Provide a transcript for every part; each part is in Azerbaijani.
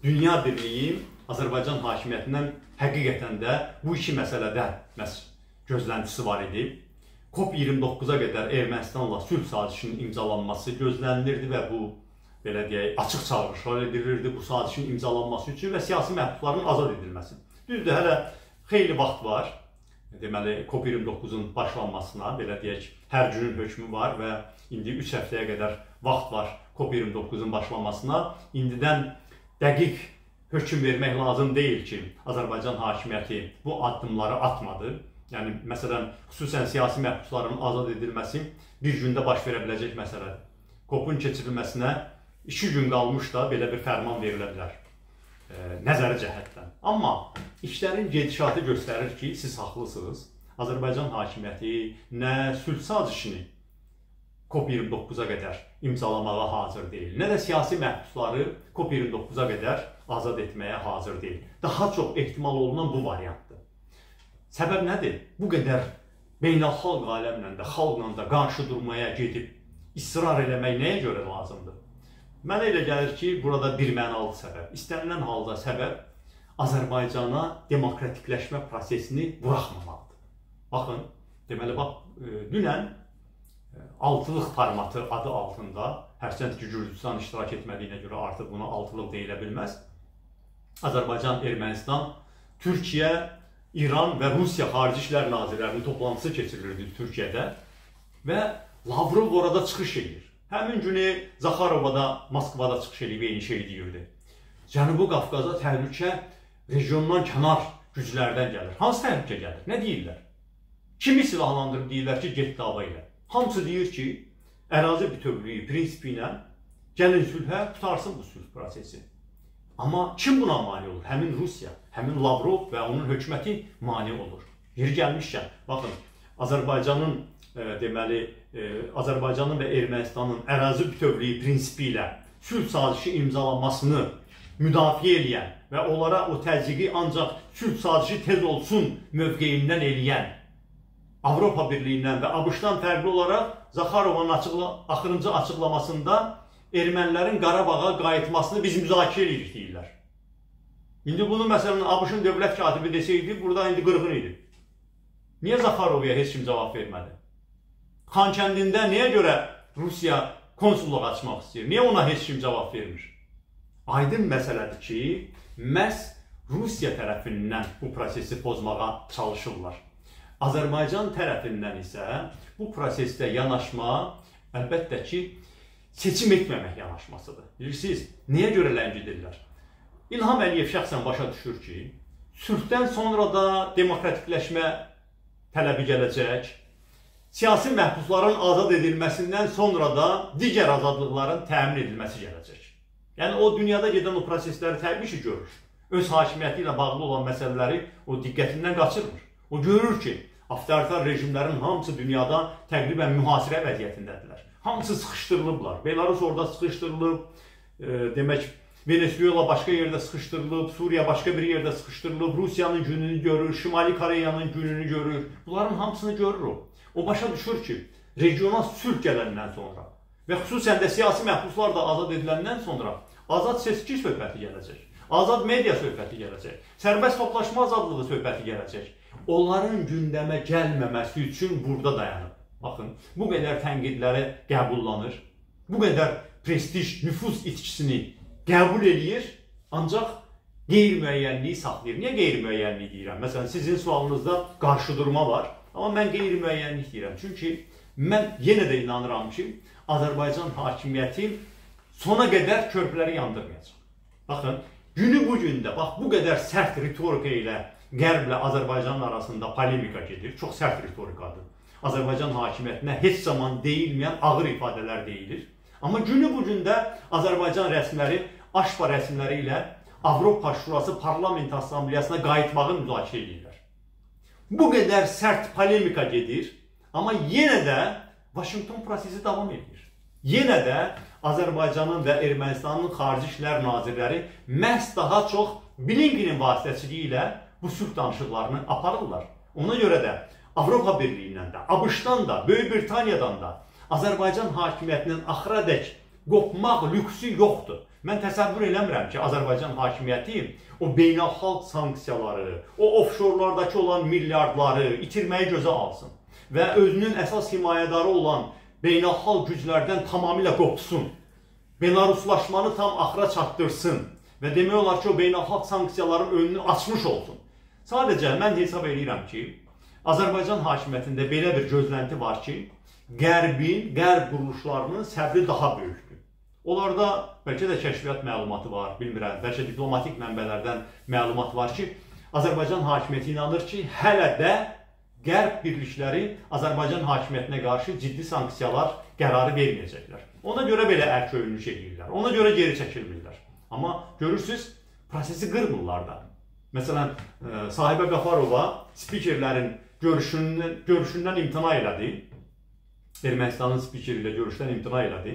dünya birliyi Azərbaycan hakimiyyətindən həqiqətən də bu iki məsələdə gözləntisi var idi. COP29-a qədər Ermənistanla sülh sazişinin imzalanması gözlənilirdi və bu, belə deyək, açıq çağırışlar edilirdi bu sazişin imzalanması üçün və siyasi məhbusların azad edilməsi. Düzdür, hələ xeyli vaxt var. Deməli, COP29-un başlanmasına, belə deyək, hər günün hökmü var və indi 3 həftəyə qədər vaxt var COP29-un başlanmasına. İndidən dəqiq hökm vermək lazım deyil ki, Azərbaycan hakimiyyəti bu addımları atmadı. Yəni, məsələn, xüsusən siyasi məhbusların azad edilməsi bir gündə baş verə biləcək məsələdir. COP-un keçirilməsinə 2 gün qalmış da belə bir fərman verilə bilər nəzəri cəhətdən. Amma işlərin gedişatı göstərir ki, siz haqlısınız. Azərbaycan hakimiyyəti nə sülh sazişini COP29-a qədər imzalamağa hazır deyil, nə də siyasi məhbusları COP29-a qədər azad etməyə hazır deyil. Daha çox ehtimal olunan bu variantdır. Səbəb nədir? Bu qədər beynəlxalq aləmlə də, xalqla da qarşı durmaya gedib israr eləmək nəyə görə lazımdır? Mənə elə gəlir ki, burada bir mənalı səbəb. İstənilən halda səbəb Azərbaycana demokratikləşmə prosesini buraxmamalıdır. Baxın, deməli, dünən altılıq formatı adı altında, hərçənd ki, Gürcüstan iştirak etmədiyinə görə artıq buna altılıq deyilə bilməz. Azərbaycan, Ermənistan, Türkiyə, İran və Rusiya Xarici İşlər Nazirlərinin toplantısı keçirilirdi Türkiyədə və Lavrov orada çıxış edir. Həmin günü Zaxarova da Moskvada çıxış edib eyni şey deyirdi. Cənubi Qafqaza təhlükə regiondan kənar güclərdən gəlir. Hansı təhlükə gəlir? Nə deyirlər? Kimi silahlandırıb deyirlər ki, get dava ilə. Hamısı deyir ki, ərazi bütövlüyü prinsipi ilə gəlin sülhə, tutarsın bu sülh prosesi. Amma kim buna mane olur? Həmin Rusiya, həmin Lavrov və onun hökuməti mane olur. Yeri gəlmişkən, baxın, Azərbaycanın deməli, Azərbaycanın və Ermənistanın ərazi bütövlüyü prinsipi ilə sülh sazişi imzalanmasını müdafiə edən və onlara o təzyiqi ancaq sülh sazişi tez olsun mövqeyindən eləyən Avropa Birliyindən və ABŞ-dan fərqli olaraq Zaxarovun axırıncı açıqlamasında ermənilərin Qarabağa qayıtmasını biz müzakirə edirik deyirlər. İndi bunu məsələn ABŞ-ın dövlət katibi desəydi, burada indi qırğın idi. Niyə Zaxarovaya heç kim cavab vermədi? Xankəndində niyə görə Rusiya konsulluq açmaq istəyir? Niyə ona heç kim cavab vermir? Aydın məsələdir ki, məhz Rusiya tərəfindən bu prosesi pozmağa çalışırlar. Azərbaycan tərəfindən isə bu prosesdə yanaşma əlbəttə ki, seçim etməmək yanaşmasıdır. Bilirsiniz, niyə görə ləngidirlər? İlham Əliyev şəxsən başa düşür ki, sülhdən sonra da demokratikləşmə tələbi gələcək, siyasi məhbusların azad edilməsindən sonra da digər azadlıqların təmin edilməsi gələcək. Yəni, o dünyada gedən o prosesləri təbii ki, görür. Öz hakimiyyəti ilə bağlı olan məsələləri o diqqətindən qaçırmır. O görür ki, avtoritar rejimlərin hamısı dünyada təqribən mühasirə vəziyyətindədirlər. Hamısı sıxışdırılıblar. Belarus orada sıxışdırılıb, demək, Venezuela başqa yerdə sıxışdırılıb, Suriya başqa bir yerdə sıxışdırılıb, Rusiyanın gününü görür, Şimali Koreyanın gününü görür. Bunların hamısını görür o. O başa düşür ki, regional sülh gələndən sonra və xüsusən də siyasi məhbuslar da azad ediləndən sonra azad seçki söhbəti gələcək, azad media söhbəti gələcək, sərbəst toplaşma azadlığı söhbəti gələcək. Onların gündəmə gəlməməsi üçün burada dayanıb. Baxın, bu qədər tənqidləri qəbullanır, bu qədər prestij, nüfuz itkisini qəbul edir, ancaq qeyri-müəyyənliyi saxlayır. Niyə qeyri-müəyyənliyi deyirəm? Məsələn, sizin sualınızda qarşıdurma var, amma mən qeyri-müəyyənlik deyirəm. Çünki mən yenə də inanıram ki, Azərbaycan hakimiyyəti sona qədər körpüləri yandırmayacaq. Baxın, günü bu gündə, bax, bu qədər sərt ritorika ilə Qərblə Azərbaycanın arasında polemika gedir. Çox sərt ritorikadır. Azərbaycan hakimiyyətinə heç zaman deyilməyən ağır ifadələr deyilir. Amma günü bu gündə Azərbaycan rəsmiləri, AŞPA rəsmiləri ilə Avropa Şurası Parlament Assambleyasına qayıtmağı müzakirə edirlər. Bu qədər sərt polemika gedir, amma yenə də Vaşinqton prosesi davam edir. Yenə də Azərbaycanın və Ermənistanın Xarici İşlər Nazirləri məhz daha çox Blinkenin vasitəçiliyi ilə bu sülh danışıqlarını aparırlar. Ona görə də Avropa Birliyindən də, ABŞ-dan da, Böyük Britaniyadan da Azərbaycan hakimiyyətinin axıradək qopmaq lüksü yoxdur. Mən təsəvvür eləmirəm ki, Azərbaycan hakimiyyəti o beynəlxalq sanksiyaları, o ofşorlardakı olan milyardları itirməyi gözə alsın və özünün əsas himayədarı olan beynəlxalq güclərdən tamamilə qopsun, Belaruslaşmanı tam axıra çatdırsın və demək olar ki, o beynəlxalq sanksiyaların önünü açmış olsun. Sadəcə mən hesab edirəm ki, Azərbaycan hakimiyyətində belə bir gözlənti var ki, qərb quruluşlarının səbri daha böyükdür. Onlarda bəlkə də kəşfiyyat məlumatı var, bilmirəm, bəlkə diplomatik mənbələrdən məlumat var ki, Azərbaycan hakimiyyəti inanır ki, hələ də qərb birlikləri Azərbaycan hakimiyyətinə qarşı ciddi sanksiyalar qərarı verməyəcəklər. Ona görə belə ərköyünlük edirlər, ona görə geri çəkilmirlər. Amma görürsünüz, prosesi qırmırlar da. Məsələn, Sahibə Qafarova spikerlərin görüşündən imtina elədi. Ermənistanın spikeri ilə görüşdən imtina elədi.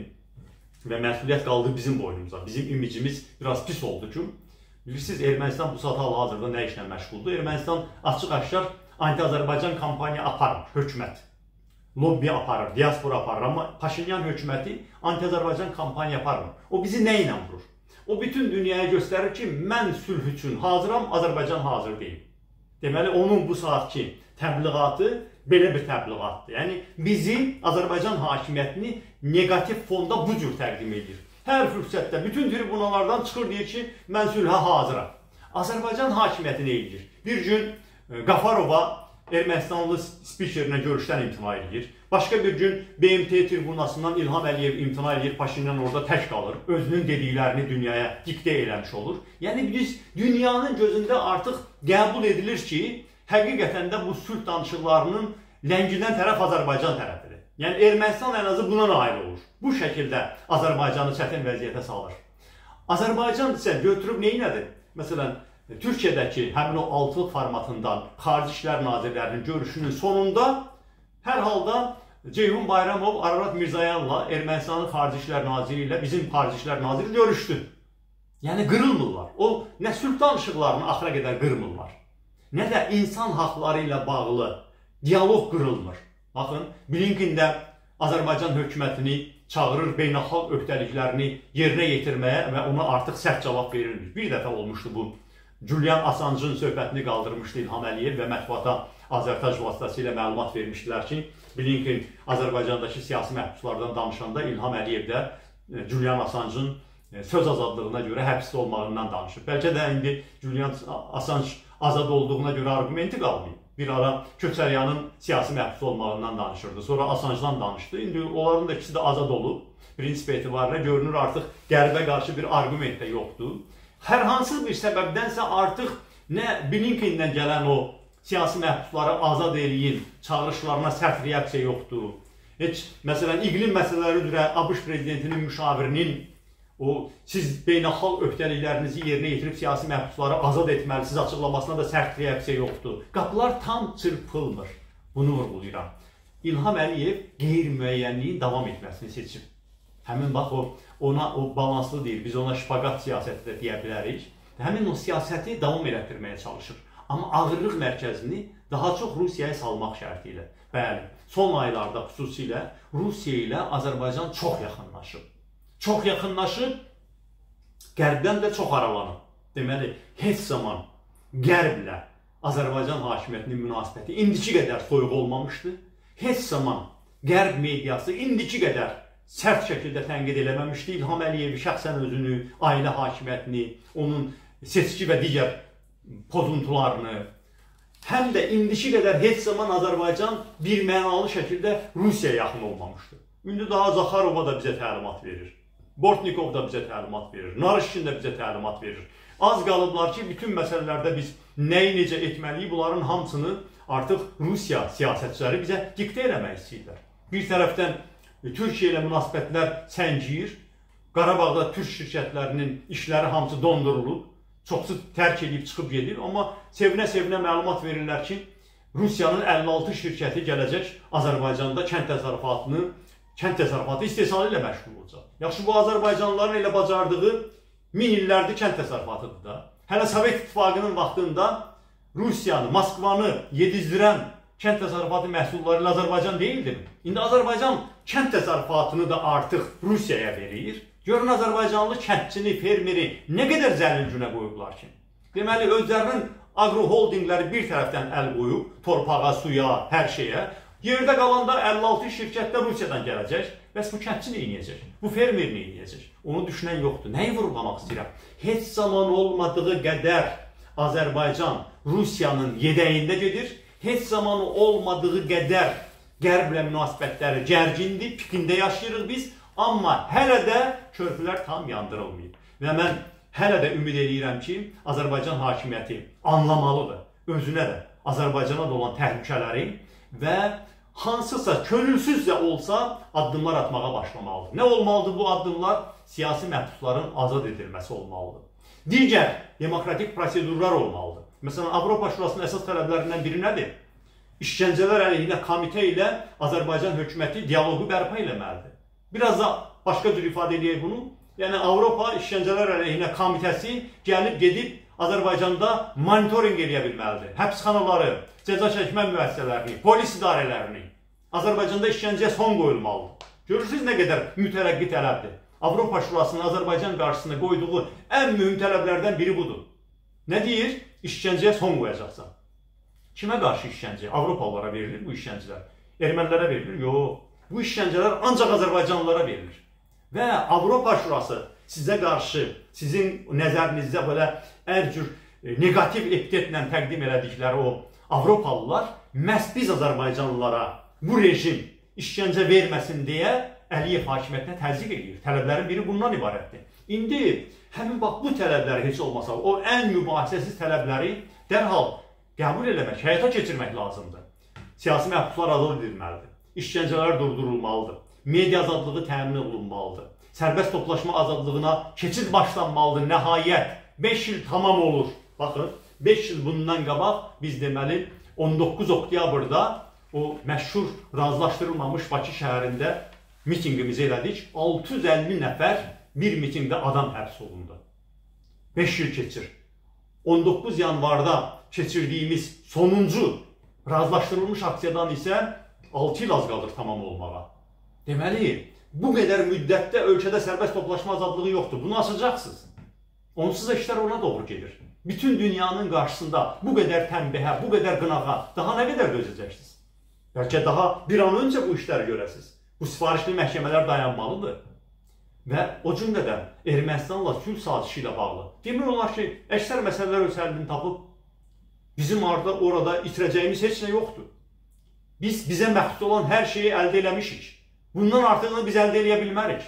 Və məsuliyyət qaldı bizim boynumuza. Bizim imicimiz biraz pis oldu ki, bilirsiniz, Ermənistan bu saat hal-hazırda nə işlə məşğuldur? Ermənistan açıq-aşkar anti-Azərbaycan kampaniya aparır, hökumət. Lobby aparır, diaspora aparır, amma Paşinyan hökuməti anti-Azərbaycan kampaniya aparmır. O bizi nə ilə vurur? O bütün dünyaya göstərir ki, mən sülh üçün hazıram, Azərbaycan hazır deyil. Deməli, onun bu saatki təbliğatı belə bir təbliğatdır. Yəni, bizi, Azərbaycan hakimiyyətini negativ fonda bu cür təqdim edir. Hər fürsətdə, bütün tribunalardan çıxır deyir ki, mən sülhə hazıram. Azərbaycan hakimiyyəti nə edir? Bir gün Qafarova Ermənistanlı spikerinə görüşdən imtina edir. Başqa bir gün BMT tribunasından İlham Əliyev imtina edir, Paşinyan orada tək qalır. Özünün dediklərini dünyaya diktə eləmiş olur. Yəni biz dünyanın gözündə artıq qəbul edilir ki, həqiqətən də bu sülh danışıqlarının ləngidən tərəf Azərbaycan tərəfidir. Yəni Ermənistan ən azı buna nail olur. Bu şəkildə Azərbaycanı çətin vəziyyətə salır. Azərbaycan isə götürüb neynədir? Məsələn, Türkiyədəki həmin o altılıq formatından Xarici İşlər Nazirlərinin görüşünün sonunda hər halda Ceyhun Bayramov Ararat Mirzoyanla Ermənistanın Xarici İşlər Naziri ilə bizim Xarici İşlər Naziri görüşdü. Yəni qırılmırlar. O nə sülh danışıqlarını axıra qədər qırmırlar, nə də insan haqları ilə bağlı diyaloq qırılmır. Baxın, Blinken də Azərbaycan hökumətini çağırır beynəlxalq öhdəliklərini yerinə yetirməyə və ona artıq sərt cavab verilmir. Bir dəfə olmuşdu bu. Julian Assange'ın söhbətini qaldırmışdı İlham Əliyev və mətbuata Azərtaj vasitəsilə məlumat vermişdilər ki, Blinken Azərbaycandakı siyasi məhbuslardan danışanda İlham Əliyev də Julian Assange'ın söz azadlığına görə həbsdə olmağından danışır. Bəlkə də indi Julian Assange azad olduğuna görə argumenti qalmayıb. Bir ara Köçəryanın siyasi məhbus olmağından danışırdı. Sonra Assange'dan danışdı. İndi onların da ikisi də azad olub. Prinsip etibarıyla görünür artıq qərbə qarşı bir argument də yoxdur. Hər hansı bir səbəbdənsə artıq nə Blinken'dən gələn o siyasi məhbusları azad eləyin çağırışlarına sərt reaksiya yoxdur. Heç, məsələn, iqlim məsələləri üzrə ABŞ prezidentinin müşavirinin o siz beynəlxalq öhdəliklərinizi yerinə yetirib siyasi məhbusları azad etməlisiniz açıqlamasına da sərt reaksiya yoxdur. Qapılar tam çırpılmır. Bunu vurğulayıram. İlham Əliyev qeyri-müəyyənliyin davam etməsini seçib. Həmin bax ona o balanslı deyil, biz ona şpaqat siyasəti də deyə bilərik. Həmin o siyasəti davam elətdirməyə çalışır. Amma ağırlıq mərkəzini daha çox Rusiyaya salmaq şərti ilə. Bəli, son aylarda xüsusilə Rusiya ilə Azərbaycan çox yaxınlaşıb. Çox yaxınlaşıb, qərbdən də çox aralanıb. Deməli, heç zaman qərblə Azərbaycan hakimiyyətinin münasibəti indiki qədər soyuq olmamışdı. Heç zaman qərb mediası indiki qədər sərt şəkildə tənqid eləməmişdi. İlham Əliyevi, şəxsən özünü, ailə hakimiyyətini, onun seçki və digər pozuntularını, həm də indiki qədər heç zaman Azərbaycan bir mənalı şəkildə Rusiyaya yaxın olmamışdı. İndi daha Zaxarova da bizə təlimat verir. Bortnikov da bizə təlimat verir. Narışkin də bizə təlimat verir. Az qalıblar ki, bütün məsələlərdə biz nəyi necə etməliyik, bunların hamısını artıq Rusiya siyasətçiləri bizə diktə eləmək istəyirlər. Bir tərəfdən Türkiyə ilə münasibətlər səngiyir. Qarabağda türk şirkətlərinin işləri hamısı dondurulub. Çoxsu tərk edib çıxıb gedir. Amma sevinə-sevinə məlumat verirlər ki, Rusiyanın 56 şirkəti gələcək Azərbaycanda kənd təsərrüfatı istehsalı ilə məşğul olacaq. Yaxşı, bu Azərbaycanlıların elə bacardığı min illərdir kənd təsərrüfatıdır da. Hələ Sovet İttifaqının vaxtında Rusiyanı, Moskvanı yedizdirən kənd təsərrüfatı məhsulları ilə Azərbaycan deyildir. İndi Azərbaycan kənd təsərrüfatını da artıq Rusiyaya verir. Görün Azərbaycanlı kəndçini, fermeri nə qədər zəlil günə qoyublar ki. Deməli, özlərinin agro-holdingləri bir tərəfdən əl qoyub, torpağa, suya, hər şeyə. Yerdə qalanda 56 şirkətdə Rusiyadan gələcək. Bəs bu kəndçi nə edəcək? Bu fermer nə edəcək? Onu düşünən yoxdur. Nəyi vurğulamaq istəyirəm? Heç zaman olmadığı qədər Azərbaycan Rusiyanın yedəyində gedir. Heç zaman olmadığı qədər Qərblə münasibətləri gərgindir, pikində yaşayırıq biz. Amma hələ də körpülər tam yandırılmayıb. Və mən hələ də ümid edirəm ki, Azərbaycan hakimiyyəti anlamalıdır. Özünə də, Azərbaycana da olan təhlükələri və hansısa könülsüzcə olsa addımlar atmağa başlamalıdır. Nə olmalıdır bu addımlar? Siyasi məhbusların azad edilməsi olmalıdır. Digər demokratik prosedurlar olmalıdır. Məsələn, Avropa Şurasının əsas tələblərindən biri nədir? İşgəncələr əleyhinə komitə ilə Azərbaycan hökuməti dialoqu bərpa eləməlidir. Biraz da başqa cür ifadə edək bunu. Yəni, Avropa İşgəncələr əleyhinə komitəsi gedib Azərbaycanda monitoring eləyə bilməlidir. Həbsxanaları, cəza çəkmə müəssisələrini, polis idarələrini, Azərbaycanda işgəncəyə son qoyulmalıdır. Görürsünüz nə qədər mütərəqqi tələbdir. Avropa Şurasının Azərbaycan qarşısına qoyduğu ən mühüm tələblərdən biri budur. Nə deyir? İşgəncəyə son qoyacaqsan. Kimə qarşı işgəncə? Avropalılara verilir bu işgəncələr. Ermənilərə verilir? Yox. Bu işgəncələr ancaq Azərbaycanlılara verilir. Və Avropa Şurası sizə qarşı, sizin nəzərinizdə belə hər cür negativ epitetlə təqdim elədikləri o Avropalılar məhz biz Azərbaycanlılara bu rejim işgəncə verməsin deyə Əliyev hakimiyyətinə təzyiq edir. Tələblərin biri bundan ibarətdir. İndi həmin bax bu tələbləri heç olmasa, o ən mübahisəsiz tələbləri dərhal qəbul eləmək, həyata keçirmək lazımdır. Siyasi məhbuslar azad edilməlidir. İşgəncələr durdurulmalıdır. Media azadlığı təmin olunmalıdır. Sərbəst toplaşma azadlığına keçid başlanmalıdır. Nəhayət 5 il tamam olur. Baxın, 5 il bundan qabaq biz deməli 19 oktyabrda o məşhur razılaşdırılmamış Bakı şəhərində mitingimizi elədik. 650 nəfər bir mitingdə adam həbs olundu. 5 il keçir. 19 yanvarda keçirdiyimiz sonuncu razılaşdırılmış aksiyadan isə 6 il az qalır tamam olmağa. Deməli, bu qədər müddətdə ölkədə sərbəst toplaşma azadlığı yoxdur. Bunu açacaqsınız. Onsuz da işlər ona doğru gedir. Bütün dünyanın qarşısında bu qədər tənbihə, bu qədər qınağa daha nə qədər dözəcəksiniz? Bəlkə daha bir an öncə bu işləri görəsiniz. Bu sifarişli məhkəmələr dayanmalıdır. Və o cümlədən Ermənistanla sülh sazişi ilə bağlı. Demək olar ki, əksər məsələlər öz həllini tapıb, bizim orada itirəcəyimiz heç nə yoxdur. Biz bizə məxsus olan hər şeyi əldə eləmişik. Bundan artıqını biz əldə eləyə bilmərik.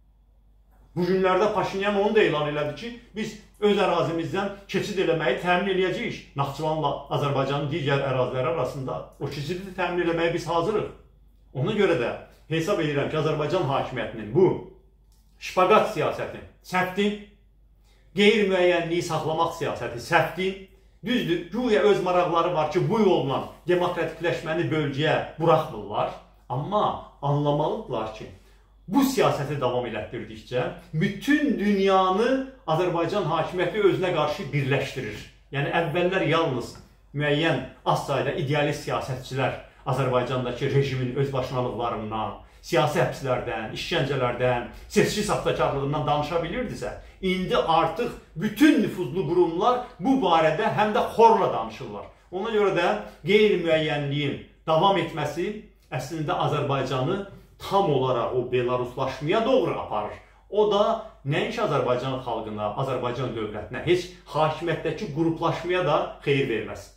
Bu günlərdə Paşinyan onu da elan elədi ki, biz öz ərazimizdən keçid eləməyi təmin eləyəcəyik. Naxçıvanla Azərbaycanın digər əraziləri arasında o keçidi təmin eləməyə biz hazırıq. Ona görə də hesab edirəm ki, Azərbaycan hakimiyyətinin bu şpaqat siyasəti səhvdir, qeyri-müəyyənliyi saxlamaq siyasəti səhvdir. Düzdür, güya öz maraqları var ki, bu yolla demokratikləşməni bölgəyə buraxmırlar. Amma anlamalıdırlar ki, bu siyasəti davam elətdirdikcə bütün dünyanı Azərbaycan hakimiyyəti özünə qarşı birləşdirir. Yəni, əvvəllər yalnız müəyyən az sayda idealist siyasətçilər Azərbaycandakı rejimin özbaşınalıqlarından, siyasi həbslərdən, işgəncələrdən, seçki saxtakarlığından danışa bilirdisə, indi artıq bütün nüfuzlu qurumlar bu barədə həm də xorla danışırlar. Ona görə də qeyri-müəyyənliyin davam etməsi əslində Azərbaycanı tam olaraq o Belaruslaşmaya doğru aparır. O da nəinki Azərbaycan xalqına, Azərbaycan dövlətinə, heç hakimiyyətdəki qruplaşmaya da xeyir verməz.